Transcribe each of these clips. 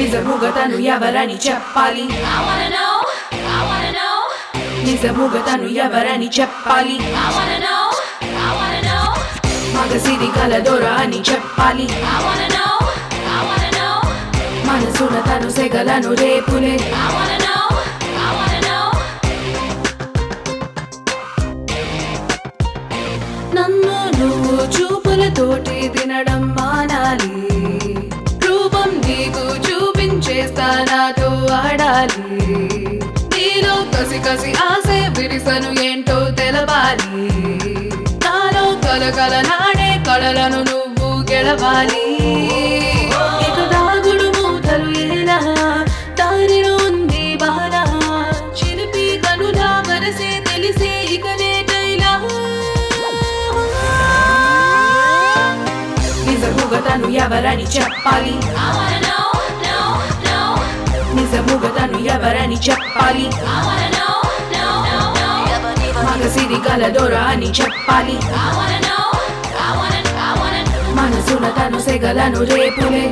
నిజముగా తను ఎవరని చెప్పాలి నిజముగా తను ఎవరని చెప్పాలి మగసిరి కలదొర అని చెప్పాలి మనసున తను సెగలను రేపులే నన్ను నువ్వు చూపులతోటి తినడం మానాలి రూపం నీకు చూపించేస్తా నాతో ఆడాలి నీలో కసి కసి ఆసే విరిసను ఏంటో తెలవాలి నాలో కలకల నాడే కళలను నువ్వు గెలవాలి ఇక దాగుడు మూతలు ఏలా దారిలో ఉంది బాల చిలిపి కనులా వరసే తెలిసే ఇక నేటైలా నిజముగా తను ఎవరని చెప్పాలి నిజముగా తను ఎవరని చెప్పాలి మగసిరి కలదొర అని చెప్పాలి మనసున తను సెగలను రేపులే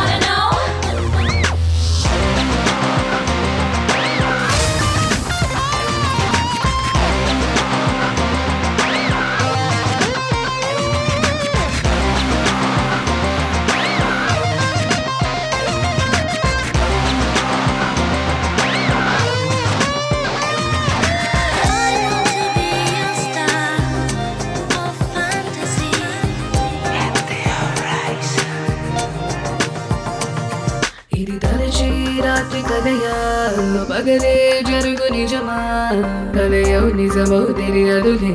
రాత్రి కలయా పగలే జరుగు నిజమా కలయో నిజమో తెలియదులే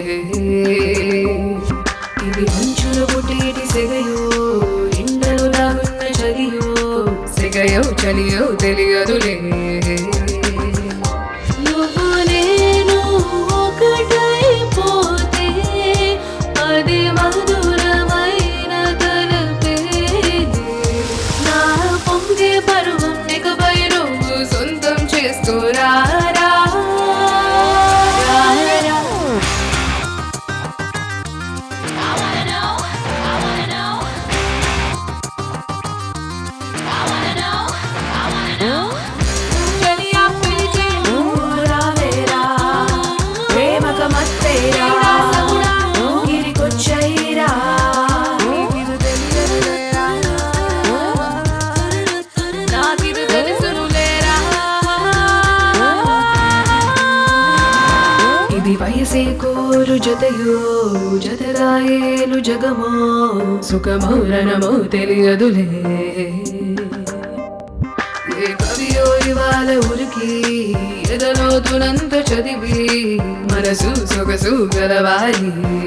ఇది మంచులో పుట్టేటి సెగయో ఎండలో లాగున్న చలియో సెగయో చలియో తెలియదులే నువ్వు నేను ఒకటైపోతే అది మధురమైన తలపే నా పొంగే పరువం సొంతం చేసుకోరా ప్రేమక మత్తేరా గిరికొచ్చైరా నాకిది తెలుసును ఇది వయసే కోరు జతయో జతగాయేలు జగమో సుఖమో రణమో తెలియదులే ఏ కవియో ఇవాళ ఉరికి ఎదలో తునంత చదివి మనసు సొగసు గలవాలి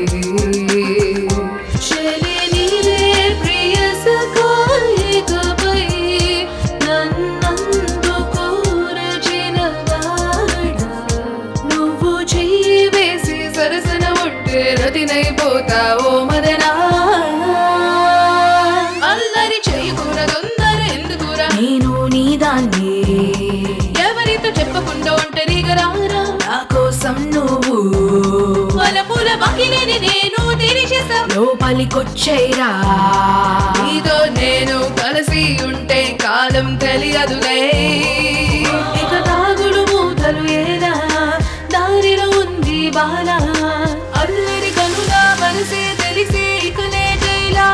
చెలి నీలే ప్రియ సకాయకపై నన్నందు కోరచిన నువ్వు చెయ్యి వేసి సరసన ఒట్టే రతినైపోతావో మదనా అల్లరి చేయకూర తొందర ఎందుకురా నేను నీ దాన్ని ఎవరితో చెప్పకుండా ఒంటరిగా రారా నా కోసం నువ్వు వలపుల బకిలిని నేను తెరిచేసా లోపలికొచ్చేరా నీతో నేను కలిసి ఉంటే కాలం తెలియదులే ఇక తాగుడు మూతలు ఏలా దారిలో ఉంది బాల అల్లరి కనులా మనసే తెలిసే ఇక నేటైలా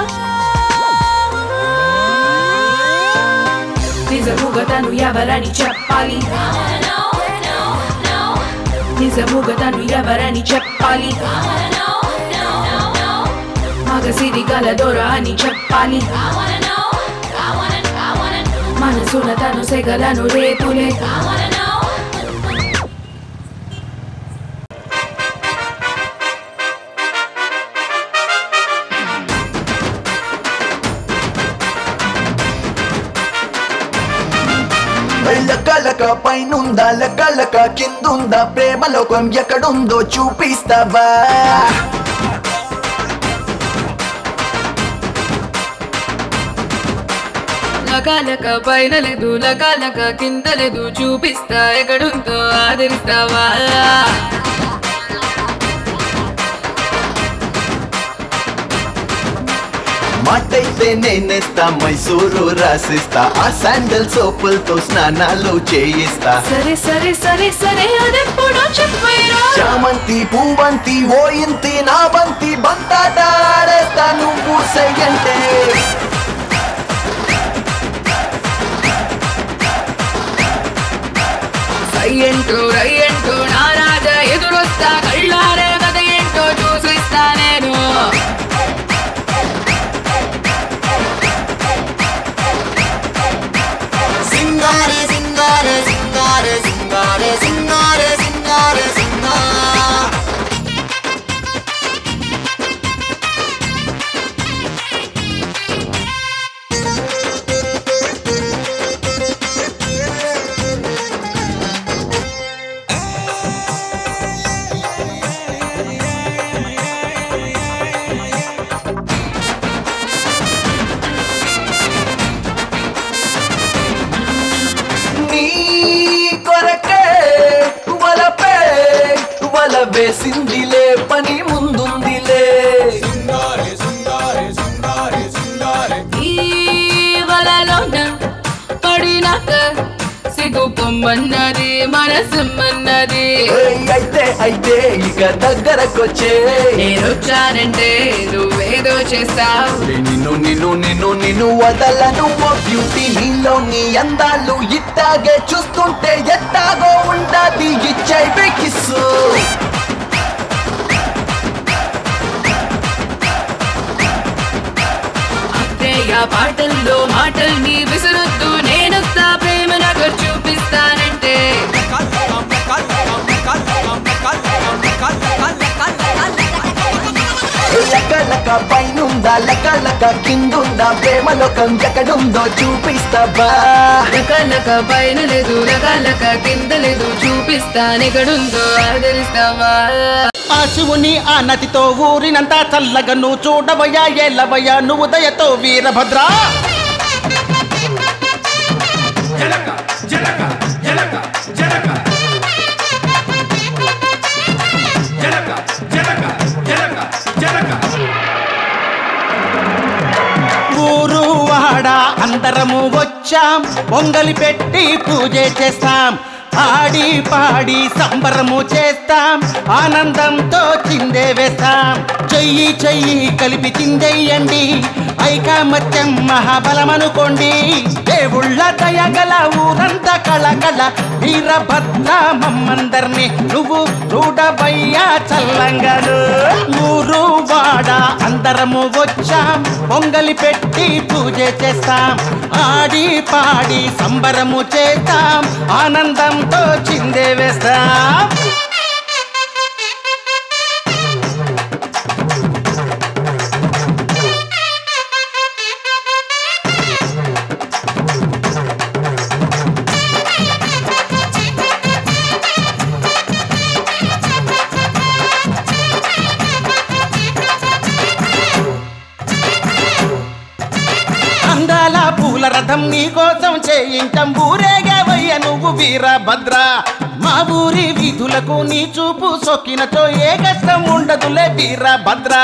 నిజముగా తను ఎవరని చెప్పాలి నిజముగా తను ఎవరని చెప్పాలి మగసిరి కలదొర అని చెప్పాలి మనసున తను సెగలను రేపులే లక పైనుందా లక కిందుందా ప్రేమ లోకం ఎక్కడుందో చూపిస్తావా లక పైన లేదు లక కింద లేదు చూపిస్తా ఎక్కడుందో ఆదరిస్తావా మాటైతే నేనేస్తా మైసూరు రాసిస్తా ఆ శాండల్ సోపులతో స్నానాలు చేయిస్తా సరే సరే సరే సరే అదెప్పుడో చెప్పేరా చామంతి పూవంతి ఓ ఇంతి నా బంతి బంతాట ఆడేస్తా నువ్వు సయ్యంటే రయ్యంటూ నా రాజా ఎదురొస్తా కళ్ళారే కథ ఏంటో చూసిస్తా నేను సింగారే సింగారే సింగారే సింగారే సింగారే సింగారే సింగా వేసిందిలే పని ముందుందిలే ఈ వలలోన పడినాక సిగ్గు పొమ్మన్నది మనసమ్మన్నది అయితే ఇక దగ్గరకొచ్చే నేనొచ్చానంటే నువ్వేదో చేస్తావు నిన్ను వదలను ఓ బ్యూటీ నీలోని అందాలు ఇట్టాగే చూస్తుంటే ఎట్టాగో ఉండది ఇచ్చై కిస్సు పాటల్లో మాటల్ని విసరొద్దు నేనొస్తా ప్రేమ నగర్ చూపిస్తానంటే లక పైనుందా లక కిందుందా ప్రేమలోకం ఎక్కడుందో చూపిస్తావా లక పైన లేదు లక కింద లేదు చూపిస్తానెక్కడుందో ఆదరిస్తావా ఆ శివుని ఆ నదితో ఊరినంతా చల్లగా నువ్వు చూడవయ్యా ఏలవయ్యా నువ్వు దయతో వీరభద్ర ఊరు వాడ అందరము వచ్చాం పొంగలి పెట్టి పూజ చేస్తాం ఆడి పాడి సంబరము చేస్తాం ఆనందంతో చిందే వేస్తాం చెయ్యి చెయ్యి కలిపి చిందెయ్యండి ఐకమత్యం మహాబలమనుకోండి దేవుళ్ళ దయగల ఊరంతా కళకళ వీరభద్ర మమ్మందర్ని నువ్వు చూడవయ్యా చల్లంగను ఊరు వాడ అందరము వచ్చాం పొంగలి పెట్టి పూజ చేస్తాం ఆడి పాడి సంబరము చేస్తాం ఆనందంతో చిందే వేస్తాం అందాల పూల రథం నీ కోసం చేయించం ఊరేగావయ్య నువ్వు వీరభద్ర మా ఊరి వీధులకు నీ చూపు సొక్కినతో ఏ కష్టం ఉండదులే వీరభద్ర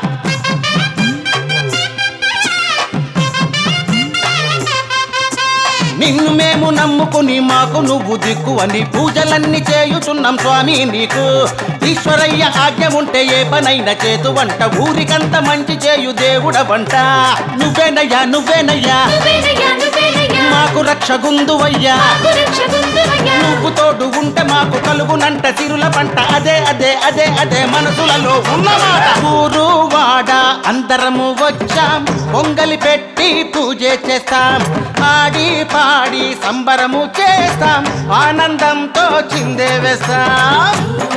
నిన్ను మేము నమ్ముకుని మాకు నువ్వు దిక్కు అని పూజలన్నీ చేయుచున్నాం స్వామి నీకు ఈశ్వరయ్య ఆజ్ఞ ఉంటే ఏ పనైనా చేతు వంట ఊరికంత మంచి చేయు దేవుడ వంట నువ్వేనయ్యా నువ్వేనయ్యా మాకు రక్షగుందువయ్యా నువ్వు తోడు ఉంటే మాకు కలుగునంట సిరుల పంట అదే అదే అదే అదే మనసులలో ఉన్నమాట ఊరు వాడ అందరము వచ్చాం పొంగలి పెట్టి పూజ చేస్తాం ఆడి పాడి సంబరము చేస్తాం ఆనందంతో చిందే వేస్తాం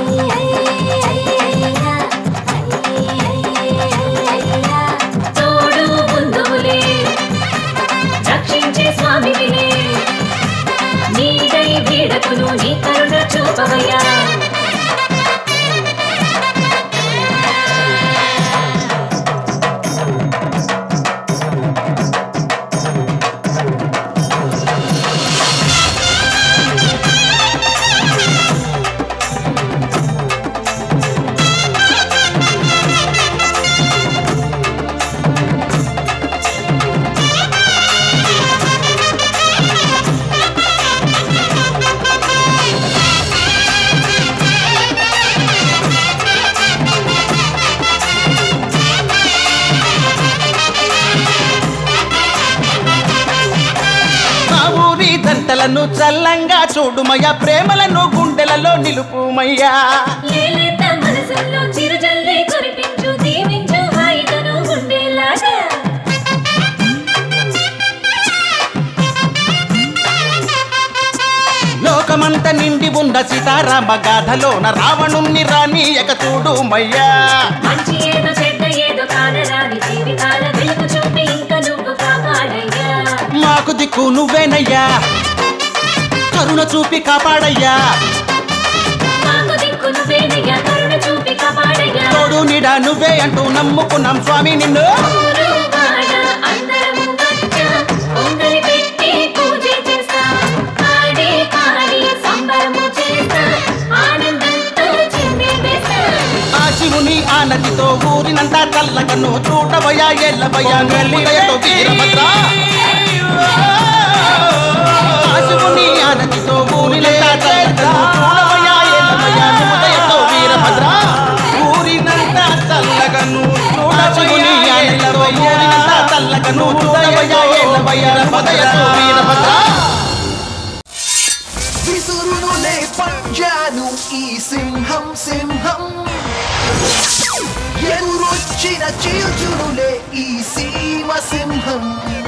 నీ కరుణ చూపవయ్యా జంటలను చల్లంగా చూడుమయ్యా ప్రేమలను గుండెలలో నిలుపుమయ్యా లేలేత మనసుల్లో చిరుజల్లి కురిపించు దీవించు హాయిగను గుండెలాగా లోకమంత నిండి ఉన్న సీతారామ గాథలోన రావణుణ్ణి రానీయక చూడుమయ్యా మంచి ఏదో చెడ్డ ఏదో కానరాని జీవితాల వెలుగు చూపి ఇంకా నువ్వు కాపాడయ్యా మాకు దిక్కు నువ్వేనయ్యా కరుణ చూపి కాపాడయ్యా మాకు దిక్కు నువ్వేనయ్యా కరుణ చూపి కాపాడయ్యా తోడు నీడ నువ్వే అంటూ నమ్ముకున్నాం స్వామి నిన్ను ఊరు వాడ అందరము వచ్చాం పొంగలి పెట్టి పూజ చేస్తాం పాడి పాడి సంబరము చేస్తాం ఆనందంతో చిందే వేస్తాం ఆ శివుని ఆనతితో ఊరినంతా చల్లకను చూడవయ్యా ఎల్లవయ్యా నెల్లిదయతో వీరభద్ర ఆ శివుని ఆనతితో ఊరినంతా చల్లకను చూడవయ్యా ఎల్లవయ్యా నెల్లిదయతో వీరభద్ర ఊరినంతా చల్లకను శివుని ఆనతితో ఊరినంతా చల్లకను చూడవయ్యా ఎల్లవయ్యా నెల్లిదయతో వీరభద్ర విసురునులే పంజాను ఈ సింహం సింహం ఎదురొచ్చిన చీల్చునులే ఈ సీమ సింహం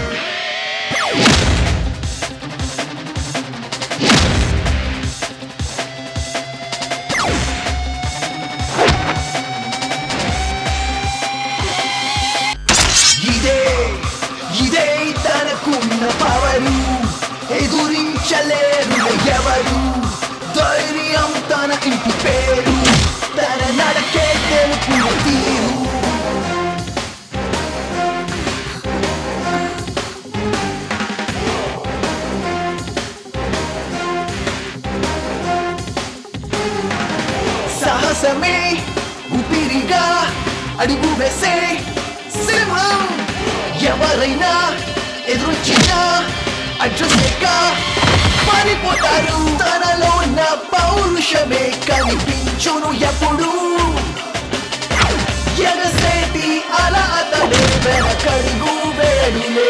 ఇదే తనకున్న పవరు ఎదురించలేరు ఎవరు ధైర్యం తన ఇంటి పేరు తన నడకే తెలుపున తీరు సాహసమే ఊపిరిగా అడుగు వేసే సింహం ఎవరైనా ఎదురొచ్చినా అడ్రస్గా పారిపోతారు తనలో ఉన్న పౌరుషమే కనిపించును ఎప్పుడు ఎగసేటి అలా అతడే వెనకడుగు వేడులే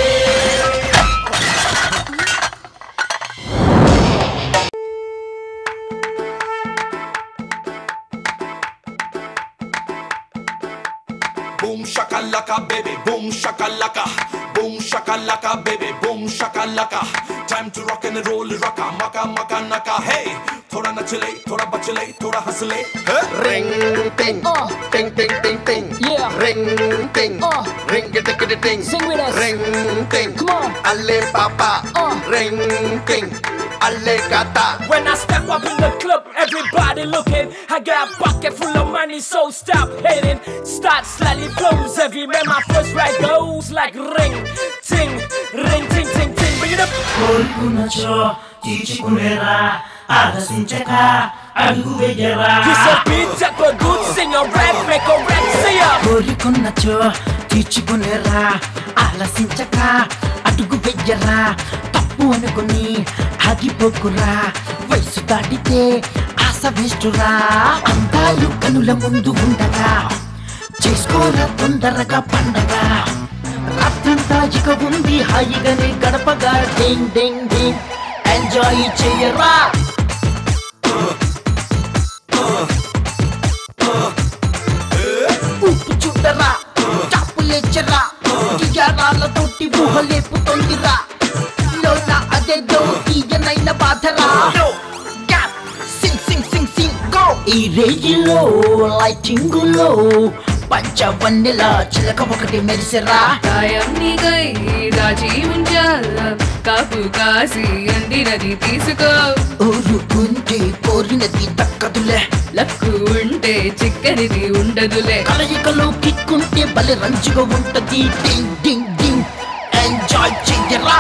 Boom shakalaka baby, boom shakalaka, boom shakalaka baby, boom shakalaka. Time to rock and roll, rocka, maka maka naka. Hey, thoda nachle, thoda bachle, thoda hasle. Ring ting, ting ting ting ting. Yeah. Ring ting, ring it it ting. Sing with us. Ring ting, Come on. alle papa. Ring ting, alle kata. When I step up in the club, everybody looking. I got a pocket full of money, so stop hating. Start slightly flows every man. My first ride goes like ring, ting, ring, ting, ting, ting. Bring it up. కోరుకున్నచో తీర్చుకునేరా ఆలసించక అడుగు వెయ్యరా He's a beat up a good singer, rap, make a rap, say up. కోరుకున్నచో తీర్చుకునేరా ఆలసించక అడుగు వెయ్యరా తప్పు అనుకుని ఆగిపోకురా వయసు దాటితే ఆశ వేస్తురా అందాలు కనుల ముందు ఉండగా చేసుకోరా తొందరగా పండగ రాత్రంతా ఇక ఉంది హాయిగానే గడపగా డింగ్ డింగ్ డింగ్ ఎంజాయ్ చేయరా ఉప్పు చుట్టరా చాపులేచ్చరా గియారాలతోటి ఊహలేపుతోందిరా లోన అదేదో తీయనైన బాధరా sing sing sing sing go ఈ రేగిలో లైటింగులో పంచవన్నెల చిలక ఒకటి మెరిసెరా కాయం నీకై దాచి ఉంచాల కాపు కాసి అందినది తీసుకో ఊరుకుంటే కోరినది దక్కదులే లక్కు ఉంటే చిక్కనిది ఉండదులే కలయికలో కిక్కుంటే బలి రంచుగా ఉంటది డింగ్ డింగ్ డింగ్ ఎంజాయ్ చెయ్యరా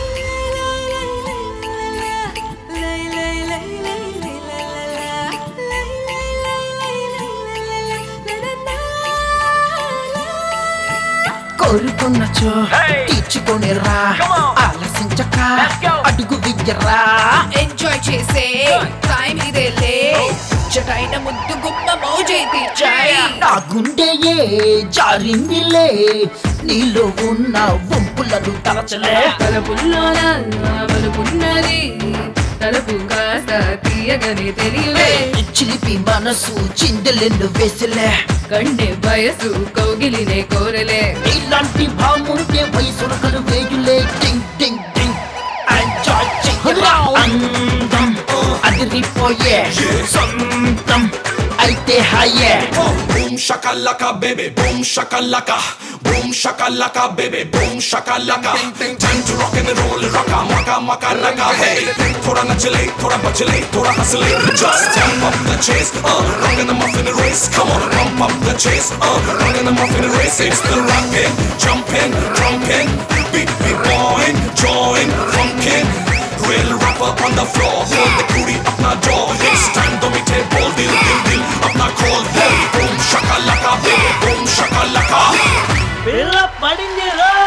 కోరుకున్నచో తీర్చుకొనిరా ఆలసించక అడుగు వియ్యరా ఎంజాయ్ చేసే టైం ఇదేలే ముచ్చటైన ముద్దు గుమ్మ మౌజై తీర్చాయి నా గుండెయే జారిందిలే నీలో ఉన్న వంపులను తలచలే తలపుల్లోన వలుపున్నది తలుపు కాస్త తీయగనే తెలియలే చిలిపి మనసు చిందెలెన్ను వేసలే కండే వయసు కౌగిలినే కోరలే ఇలాంటి భాముంటే వయసును కలు వేయులే టింగ్ టింగ్ టింగ్ ఎంజాయ్ చెయ్యరా అందం అదిరిపోయే సొంతం అయితే హాయే Boom shakalaka baby, boom shakalaka, boom shakalaka baby, boom shakalaka. Time to rock and roll, rocka maka maka naka. Hey, thoda nachale, thoda bachale, thoda hustle. Just jump up the chase, rockin' the muffin race. Come on, pump up the chase, rockin' the muffin race. It's the rockin', jumpin', drumpin', beat boyin', join, funkin'. Real rapper on the floor, hold the booty up my jaw. It's time to meet a bold deal, deal up my call. Hey, boom shakalaka baby, boom shakalaka. పిల్ల పడింది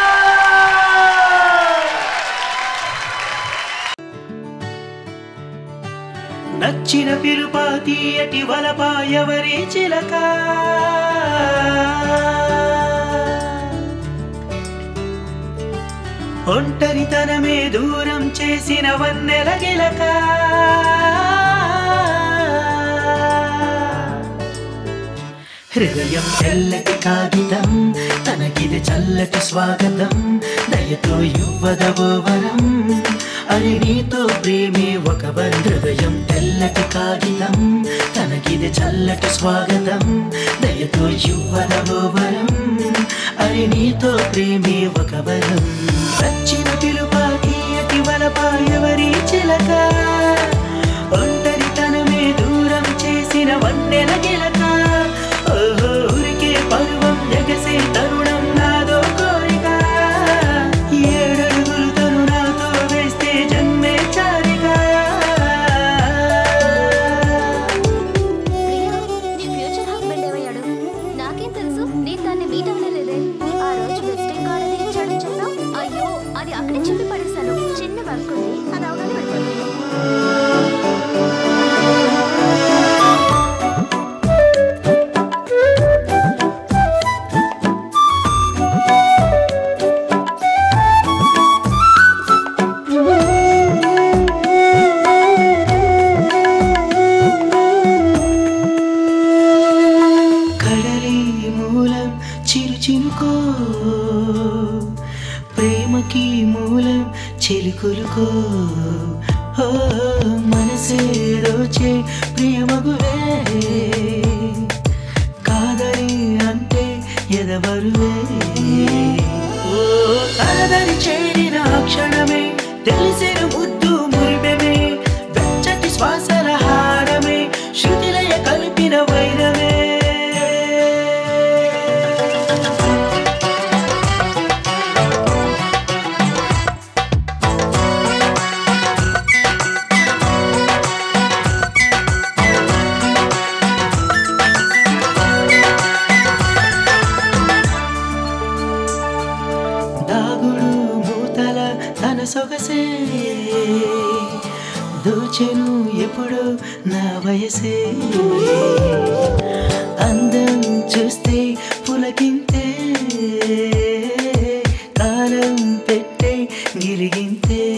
నచ్చిన పిలుపాతి అటి వలపా ఎవరి చిలక ఒంటరితనమే దూరం చేసిన వన్నెల గిలక హృదయం తెల్లటి కాగితం తనకిది చల్లటి స్వాగతం దయతో యువదవో వరం అని నీతో ప్రేమే ఒక వరం హృదయం తెల్లటి కాగితం తనకిది చల్లటి స్వాగతం దయతో యువదవో వరం అని నీతో ప్రేమే ఒక వరం నచ్చిన పిలుపాకి అతి వలపా ఎవరి చిలక ఒంటరితనమే దూరం చేసిన వన్నెల గిలక ఊరికే పర్వం ఎగసే తరుణం నాదో కోరిక ఏడడుగులు తరుణాతో వేస్తే జన్మే చారిక నీ ఫ్యూచర్ హస్బెండ్ ఏమయ్యాడు నాకేం తెలుసు నేను దాన్ని మీట్ అవ్వలేదే ఆ రోజు విజిటింగ్ కార్డ్ అది ఇచ్చాడని చెప్పావు అయ్యో అది అక్కడే చెప్పి పడేశాను చిన్న వర్క్ ఉంది అది అవగానే వెళ్ళిపోతుంది ప్రేమకి మూలం చిలుకులుకో మనసే రోచే ప్రియమగువే కాదని అంటే ఎదవరువే తనదని చేరిన క్షణమే తెలిసిన ముద్దు మురిపెమే వెచ్చటి శ్వాసల హారమే శృతిలయ కలిపిన వైరమే సొగసే దోచెను ఎప్పుడు నా వయసే అందం చూస్తే పులకింతే కాలం పెట్టే గిలిగింతే